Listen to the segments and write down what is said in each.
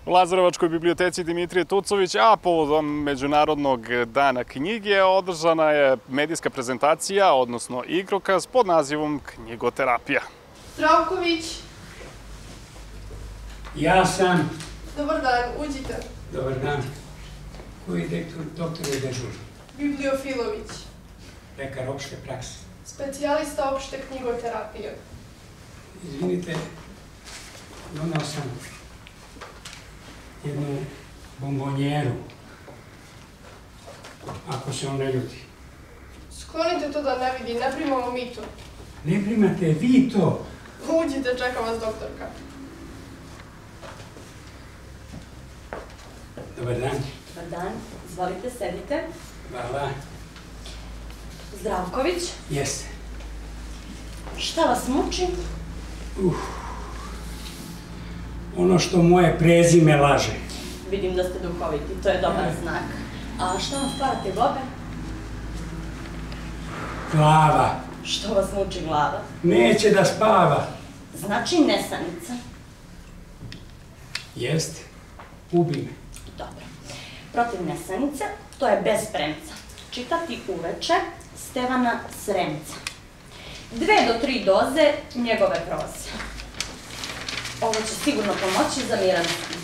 u Lazarevačkoj biblioteci Dimitrije Tucović, a povodom Međunarodnog dana knjige održana je medijska prezentacija, odnosno igrokaz pod nazivom Knjigoterapija. Zdravković. Ja sam. Dobar dan, uđite. Dobar dan. Koji doktor je dežurni? Bibliofilović. Lekar opšte prakse. Specijalista opšte knjigoterapije. Izvinite, donao sam jednu bombonjeru, ako se on ne ljuti. Sklonite to da ne vidi, ne primamo mi to. Ne primate vi to? Uđite, čeka vas doktorka. Dobar dan. Dobar dan, izvolite, sedite. Hvala. Zdravković. Jeste. Šta vas muči? Ono što moje prezime laže. Vidim da ste duhoviti, to je dobar znak. A šta vam stvara tegobe? Glava. Što vas muči glava? Neće da spava. Znači nesanica. Jeste. Ubi me. Dobro. Protiv nesanice, to je bez premca. Čitati uveče Stevana Sremca. 2 do 3 doze njegove proze. Ovo će sigurno pomoći za miran san.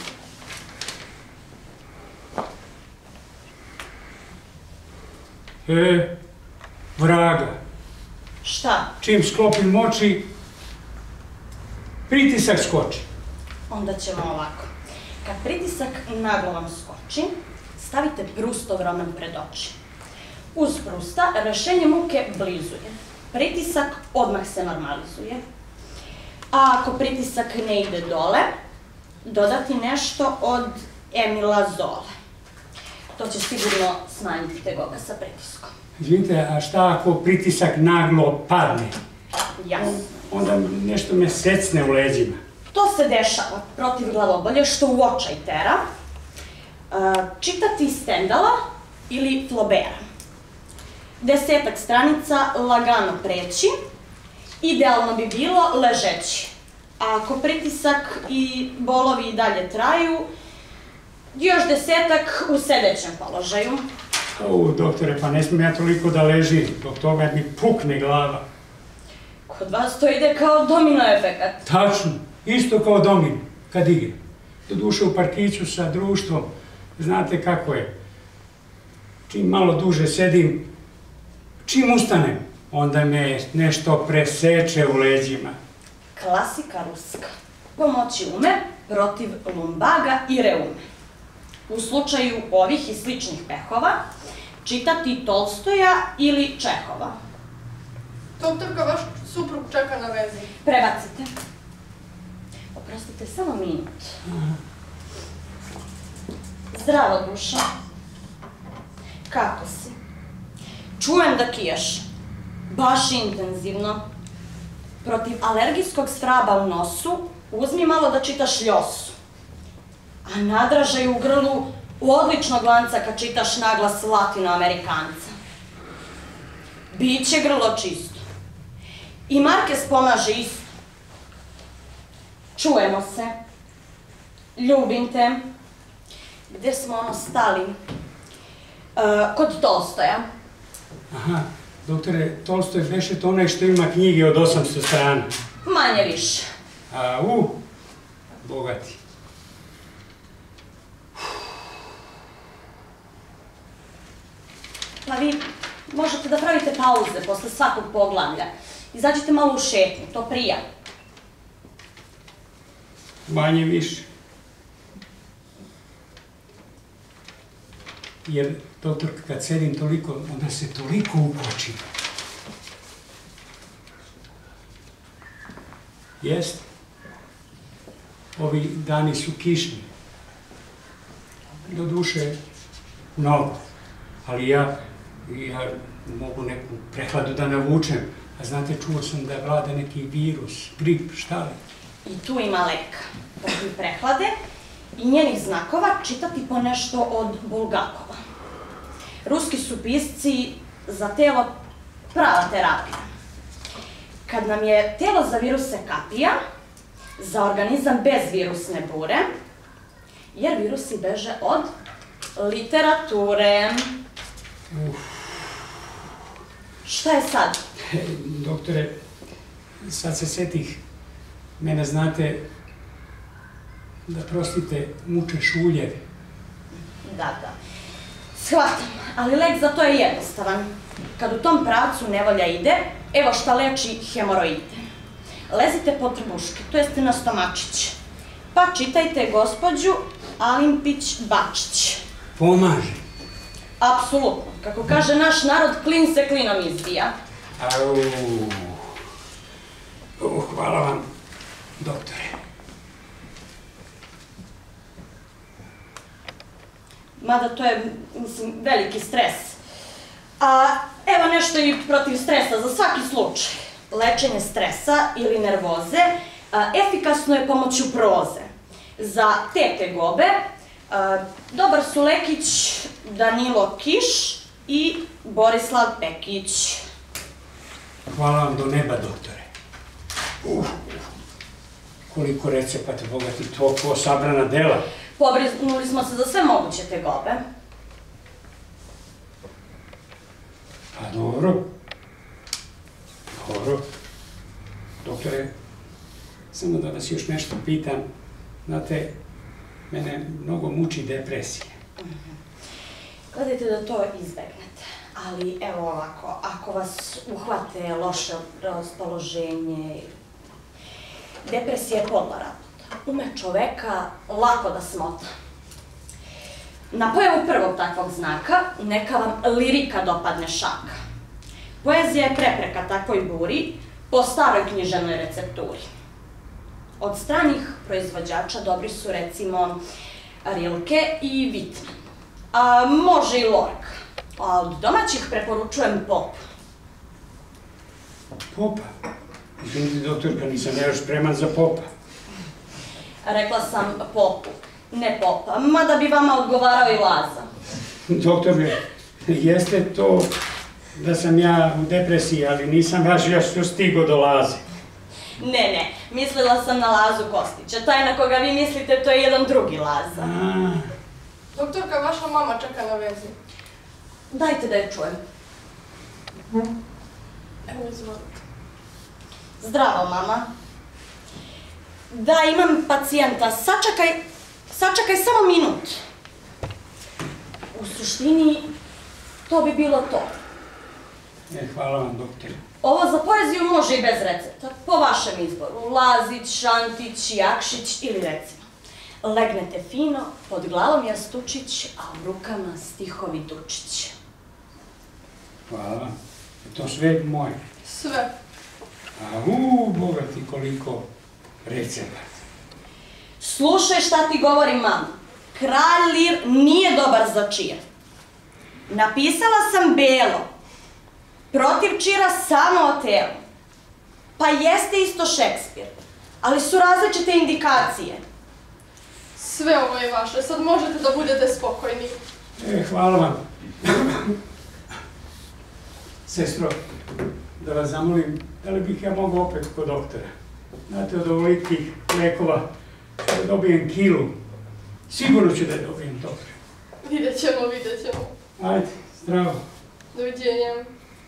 Vraga. Šta? Čim sklopim oči, pritisak skoči. Onda ćemo ovako. Kad pritisak naglo vam skoči, stavite Prustov roman pred oči. Uz Prusta rešenje muke blizu je. Pritisak odmah se normalizuje. A ako pritisak ne ide dole, dodati nešto od Emila Zole. To će sigurno smanjiti tegoga sa pritiskom. Izvinite, a šta ako pritisak naglo padne? Jasno. Onda nešto me secne u leđima. To se dešava protiv glavobolje što u očaj tera. Čitati Stendala ili Flaubera. 10 stranica lagano preći. Idealno bi bilo ležeći. A ako pritisak i bolovi i dalje traju, još 10 u sedećem položaju. Doktore, pa ne smijem ja toliko da ležim, dok toga mi pukne glava. Kod vas to ide kao domino efekat. Tačno, isto kao domino, kad igra. Doduše u parkiću sa društvom, znate kako je. Čim malo duže sedim, čim ustanem, onda me nešto preseče u leđima. Klasika ruska. Pomoći ume protiv lumbaga i reume. U slučaju ovih i sličnih pehova, čitati Tolstoja ili Čehova. Doktorka, vaš suprug čeka na vezi. Prebacite. Oprostite, samo minut. Zdravo, duša. Kako si? Čujem da kiješ. Baš intenzivno. Protiv alergijskog svraba u nosu, uzmi malo da čitaš Ljosu. A nadražaj u grlu odličnog lanca kad čitaš naglas Latinoamerikanca. Biće grlo čisto. I Markes pomaže isto. Čujemo se. Ljubim te. Gde smo ono stali? Kod Tolstoja. Aha, doktore, Tolstoj beše to onaj što ima knjige od 800 strana. Manje više. Bogati. Pa vi možete da pravite pauze posle svakog poglavlja. Izađite malo u šetnju, to prija. Manje više. Jer, doktor, kad sedim toliko, onda se toliko ukočim. Jeste. Ovi dani su kišni. Doduše, mnogo. Ali ja mogu neku prehladu da navučem. A znate, čuo sam da vlada neki virus, grip, šta li? I tu ima lek. Protiv prehlade i njenih znakova čitati po nešto od Bulgakova. Ruski su pisci za telo prava terapija. Kad nam je telo za viruse kapija, za organizam bez virusne bure, jer virusi beže od literature. Šta je sad? Doktore, sad se setih, mene znate, da prostite, muče šuljevi. Da. Shvatam, ali lek za to je jednostavan. Kad u tom pravcu nevolja ide, evo šta leči hemoroide. Lezite po trbuške, to jeste na stomačić. Pa čitajte gospođu Alimpić-Bačić. Pomaže. Apsolutno. Kako kaže naš narod, klin se klinom izbija. Hvala vam, doktore. Mada to je, mislim, veliki stres. A evo nešto i protiv stresa, za svaki slučaj. Lečenje stresa ili nervoze efikasno je pomoću proze. Za te tegobe dobar su lekić Danilo Kiš i Borislav Pekić. Hvala vam do neba, doktore. Koliko recepata bogati, toliko sabrana dela. Pobrinuli smo se za sve moguće tegobe. Pa dobro. Doktore, samo da vas još nešto pitam. Znate, mene mnogo muči depresija. Gledajte da to izbegnete. Ali evo ovako, ako vas uhvate loše raspoloženje, depresija je podla rabota. Ume čoveka lako da smota. Na pojavu prvog takvog znaka neka vam lirika dopadne šaka. Poezija je prepreka takvoj buri po staroj književnoj recepturi. Od stranih proizvođača dobri su recimo Rilke i Whitman. A može i Lorca. A od domaćih preporučujem Popa. Popa? Izvinite, doktorka, nisam ja još spreman za Popa. Rekla sam Popu, ne Popa, mada bi vama odgovarao i Laza. Doktore, jeste to da sam ja u depresiji, ali nisam baš još stigo do Laze. Ne, mislila sam na Lazu Kostića. Taj na koga vi mislite, to je jedan drugi Laza. Doktorka, vaša mama čeka na vezi. Dajte da je čujem. Evo, izvolite. Zdravo, mama. Da, imam pacijenta. Sačekaj samo minut. U suštini, to bi bilo to. Hvala vam, doktore. Ovo za poeziju može i bez recepta, po vašem izboru. Lazić, Šantić, Jakšić ili recimo. Legnete fino, pod glavom jastučić, a u rukama stihovi Dučić. Hvala vam. Je to sve moje? Sve. Bogati koliko recepata. Slušaj šta ti govori mama. Kralj Lir nije dobar za čir. Napisala sam belo. Protiv čira samo o telu. Pa jeste isto Šekspir, ali su različite indikacije. Sve ovo je vaše, sad možete da budete spokojni. Hvala vam. Sestro, da vas zamolim, da li bih ja mogao opet kod doktora? Znate, od ovolikih lekova da dobijem kilu. Sigurno ću da je dobijem, doktore. Vidjet ćemo. Ajde, zdravo. Doviđenja.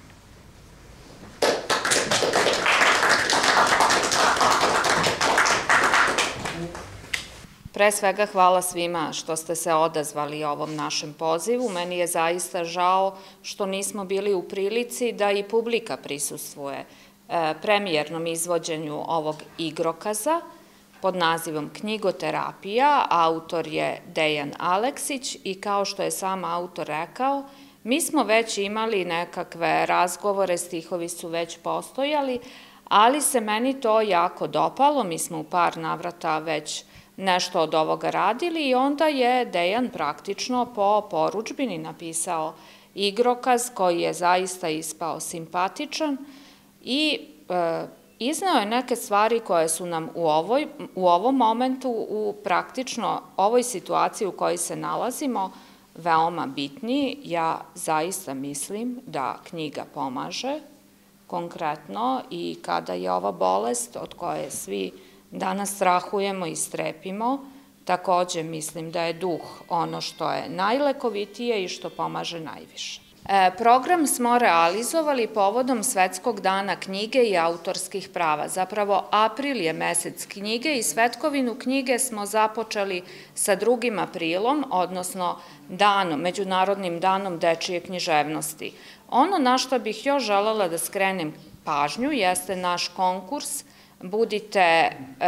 Pre svega hvala svima što ste se odazvali ovom našem pozivu. Meni je zaista žao što nismo bili u prilici da i publika prisustvuje premijernom izvođenju ovog igrokaza pod nazivom Knjigoterapija. Autor je Dejan Aleksić i kao što je sam autor rekao, mi smo već imali nekakve razgovore, stihovi su već postojali, ali se meni to jako dopalo. Mi smo u par navrata već nešto od ovoga radili i onda je Dejan praktično po porudžbini napisao igrokaz koji je zaista ispao simpatičan i izneo je neke stvari koje su nam u ovom momentu, u praktično ovoj situaciji u kojoj se nalazimo, veoma bitni. Ja zaista mislim da knjiga pomaže konkretno i kada je ova bolest od koje svi danas strahujemo i strepimo, Takođe mislim da je duh ono što je najlekovitije i što pomaže najviše. Program smo realizovali povodom Svetskog dana knjige i autorskih prava. Zapravo, april je mesec knjige i Svetkovinu knjige smo započeli sa 2. aprilom, odnosno Međunarodnim danom dečije književnosti. Ono na što bih još želela da skrenem pažnju jeste naš konkurs Budite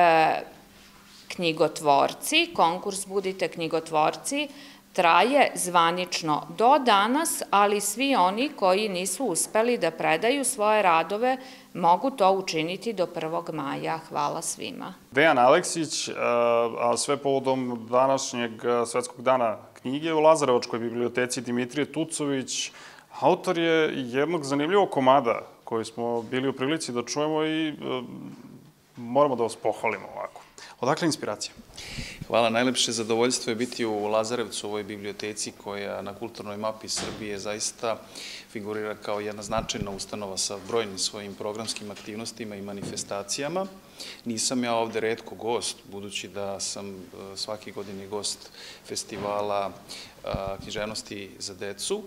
knjigotvorci. Konkurs Budite knjigotvorci traje zvanično do danas, ali svi oni koji nisu uspeli da predaju svoje radove mogu to učiniti do 1. maja. Hvala svima. Dejan Aleksić, a sve povodom današnjeg Svetskog dana knjige u Lazarevačkoj biblioteci Dimitrije Tucović, autor je jednog zanimljivog komada koji smo bili u prilici da čujemo i moramo da vas pohvalimo ovako. Odakle inspiracija? Hvala, najlepše zadovoljstvo je biti u Lazarevcu, u ovoj biblioteci koja na kulturnoj mapi Srbije zaista figurira kao jedna značajna ustanova sa brojnim svojim programskim aktivnostima i manifestacijama. Nisam ja ovde retko gost, budući da sam svake godine gost festivala književnosti za decu.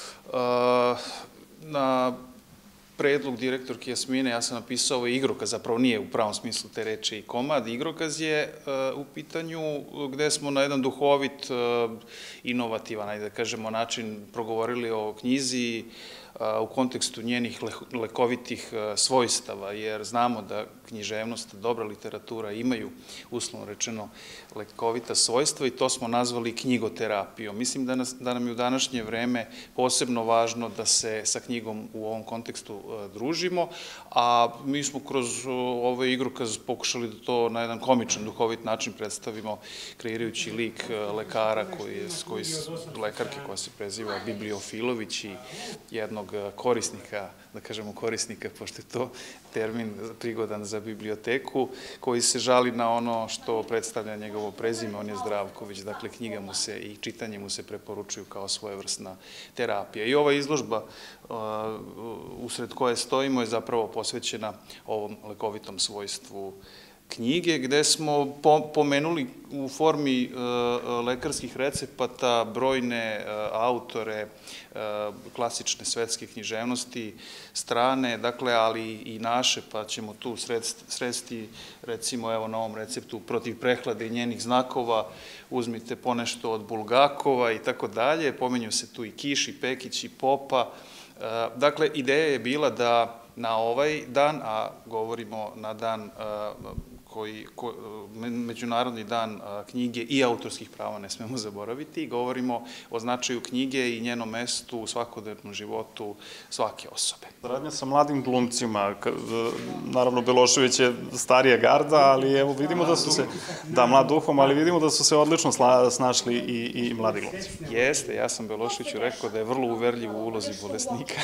Na predlog direktorke Jasmine, ja sam napisao ovo igrokaz, zapravo nije u pravom smislu te reči i komad. Igrokaz je u pitanju gde smo na jedan duhovit, inovativan, ajde da kažemo, način progovorili o knjizi u kontekstu njenih lekovitih svojstava, jer znamo da književnost, dobra literatura imaju, uslovno rečeno, lekovita svojstva i to smo nazvali knjigoterapijom. Mislim da nam je u današnje vreme posebno važno da se sa knjigom u ovom kontekstu družimo, a mi smo kroz ovaj igrokaz pokušali da to na jedan komičan, duhovit način predstavimo, kreirajući lik lekara, lekarke koja se preziva Bibliofilović i jednog korisnika, da kažemo korisnika, pošto je to termin prigodan za biblioteku, koji se žali na ono što predstavlja njegovo prezime, on je Zdravković, dakle knjiga mu se i čitanje mu se preporučuju kao svojevrsna terapija. I ova izložba usred koje stojimo je zapravo posvećena ovom lekovitom svojstvu knjige, gde smo pomenuli u formi lekarskih recepata brojne autore klasične svetske književnosti, strane, dakle, ali i naše, pa ćemo tu sresti, recimo, evo na ovom receptu protiv prehlade i njenih znakova, uzmite ponešto od Bulgakova i tako dalje, pomenju se tu i Kiš, i Pekić, i Popa. Dakle, ideja je bila da na ovaj dan, a govorimo na dan Međunarodni dan knjige i autorskih prava, ne smemo zaboraviti, govorimo o značaju knjige i njenom mestu u svakodnevnom životu svake osobe. Saradnja sa mladim glumcima, naravno Belošević je starija garda, ali evo vidimo da su se, da, mlad duhom, ali vidimo da su se odlično snašli i mladi glumci. Jeste, ja sam Beloševiću rekao da je vrlo uverljiv u ulozi bolesnika,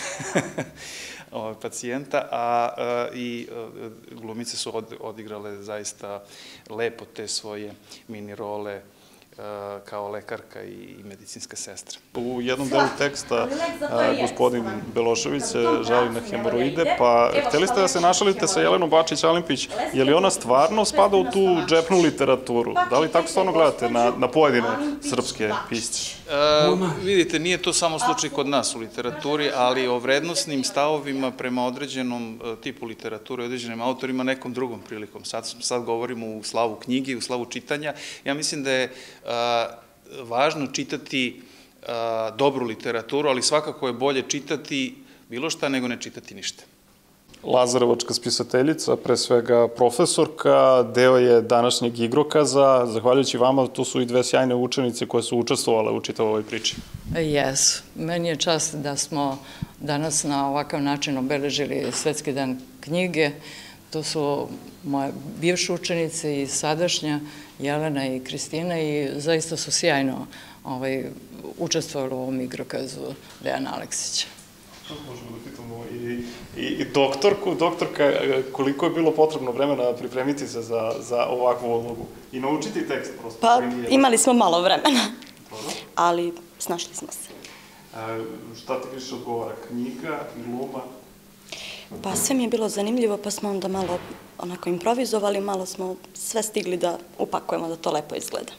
pacijenta, a i glumice su odigrale zaista lepo te svoje mini role kao lekarka i medicinska sestra. U jednom delu teksta gospodin Belošević se žali na hemoroide, pa hteli ste da se našalite sa Jelenom Bačić-Alimpić, je li ona stvarno spada u tu džepnu literaturu? Da li tako stvarno gledate na pojedine srpske pisce? Vidite, nije to samo slučaj kod nas u literaturi, ali o vrednosnim stavovima prema određenom tipu literature, određenim autorima, nekom drugom prilikom. Sad govorimo u slavu knjige, u slavu čitanja. Ja mislim da je važno čitati dobru literaturu, ali svakako je bolje čitati bilo šta nego ne čitati ništa. Lazarevačka spisateljica, pre svega profesorka, deo je današnjeg igrokaza. Zahvaljujući vama, tu su i dve sjajne učenice koje su učestvovale u čitavoj ovoj priči. Jesu. Meni je čast da smo danas na ovakav način obeležili Svetski dan knjige. To su moje bivše učenice i sadašnja, Jelena i Kristina, i zaista su sjajno učestvovali u ovom igrokazu Dejana Aleksića. Možemo da pitamo i doktorku. Doktorka, koliko je bilo potrebno vremena pripremiti se za ovakvu ulogu i naučiti tekst prosto? Pa, imali smo malo vremena, ali snašli smo se. Šta ti više odgovara? Knjiga, gluma? Pa sve mi je bilo zanimljivo, pa smo onda malo onako improvizovali, malo smo sve stigli da upakujemo da to lepo izgleda.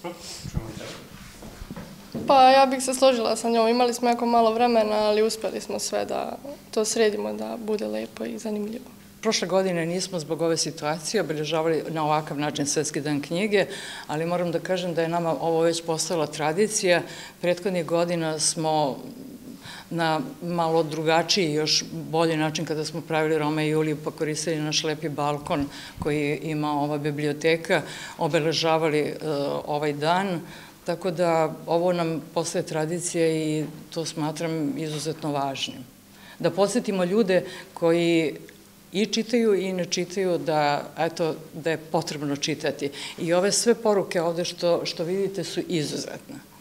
Pa ja bih se složila sa njom. Imali smo jako malo vremena, ali uspeli smo sve da to sredimo, da bude lepo i zanimljivo. Prošle godine nismo zbog ove situacije obeležavali na ovakav način Svetski dan knjige, ali moram da kažem da je nama ovo već postala tradicija. Prethodnih godina smo na malo drugačiji, još bolji način kada smo pravili Roma i Juliju pa koristili naš lepi balkon koji ima ova biblioteka, obeležavali ovaj dan, tako da ovo nam postaje tradicija i to smatram izuzetno važnim. Da podsjetimo ljude koji i čitaju i ne čitaju da je potrebno čitati. I ove sve poruke ovde što vidite su izuzetne.